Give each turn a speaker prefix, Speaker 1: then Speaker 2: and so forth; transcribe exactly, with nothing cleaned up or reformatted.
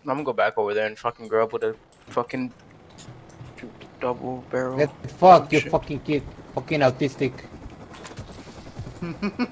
Speaker 1: I'm gonna go back over there and fucking grow up with a fucking double barrel.
Speaker 2: Get fucked, you
Speaker 1: shit.
Speaker 2: fucking kid. Fucking autistic.